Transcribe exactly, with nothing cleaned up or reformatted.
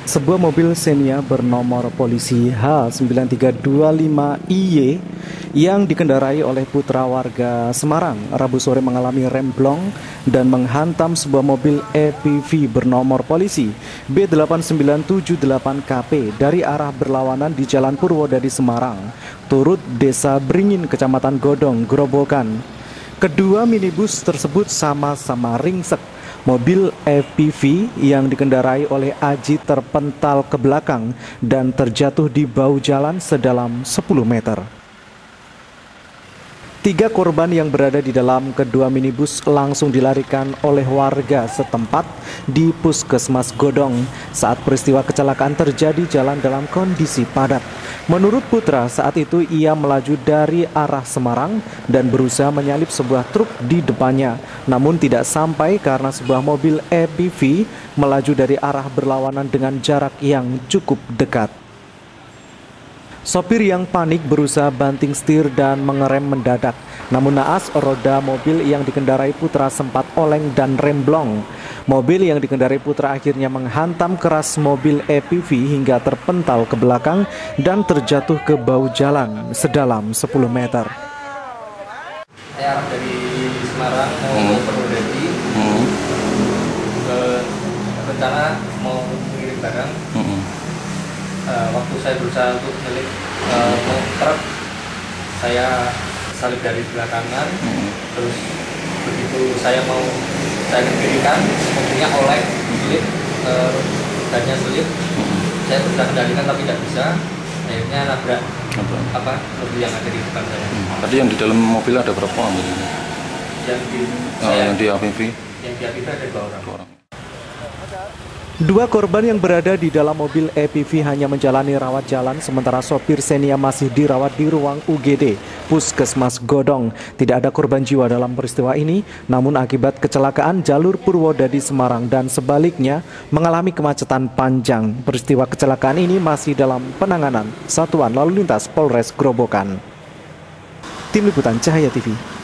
Sebuah mobil Xenia bernomor polisi H sembilan tiga dua lima I Y yang dikendarai oleh putra warga Semarang Rabu sore mengalami remblong dan menghantam sebuah mobil E P V bernomor polisi B delapan sembilan tujuh delapan K P dari arah berlawanan di Jalan Purwodadi Semarang, turut Desa Beringin, Kecamatan Godong, Grobogan. Kedua minibus tersebut sama-sama ringsek. Mobil E P V yang dikendarai oleh Aji terpental ke belakang dan terjatuh di bahu jalan sedalam sepuluh meter. Tiga korban yang berada di dalam kedua minibus langsung dilarikan oleh warga setempat di Puskesmas Godong. Saat peristiwa kecelakaan terjadi, jalan dalam kondisi padat. Menurut putra, saat itu ia melaju dari arah Semarang dan berusaha menyalip sebuah truk di depannya. Namun tidak sampai karena sebuah mobil E P V melaju dari arah berlawanan dengan jarak yang cukup dekat. Sopir yang panik berusaha banting setir dan mengerem mendadak. Namun naas, roda mobil yang dikendarai putra sempat oleng dan remblong. Mobil yang dikendarai putra akhirnya menghantam keras mobil E P V hingga terpental ke belakang dan terjatuh ke bahu jalan sedalam sepuluh meter. Saya arah dari Semarang mau hmm. ke Purwodadi, hmm. ke rencana mau mengirim barang. Hmm. Uh, waktu saya berusaha untuk menyalip uh, truk, saya salip dari belakangan. Hmm. Terus begitu saya mau saya kendalikan, mobilnya oleng, selip, uh, dannya selip. Hmm. Saya berusaha kendalikan tapi tidak bisa. Akhirnya nabrak apa? apa mobil yang ada di depan saya. Hmm. Tadi yang di dalam mobil ada berapa orang? Yang di oh, saya, yang di A P V? Yang di A P V ada dua orang. Dua orang. Dua korban yang berada di dalam mobil E P V hanya menjalani rawat jalan, sementara sopir Xenia masih dirawat di ruang U G D Puskesmas Godong. Tidak ada korban jiwa dalam peristiwa ini, namun akibat kecelakaan jalur Purwodadi Semarang dan sebaliknya mengalami kemacetan panjang. Peristiwa kecelakaan ini masih dalam penanganan Satuan Lalu Lintas Polres Grobogan. Tim Liputan Cahaya T V.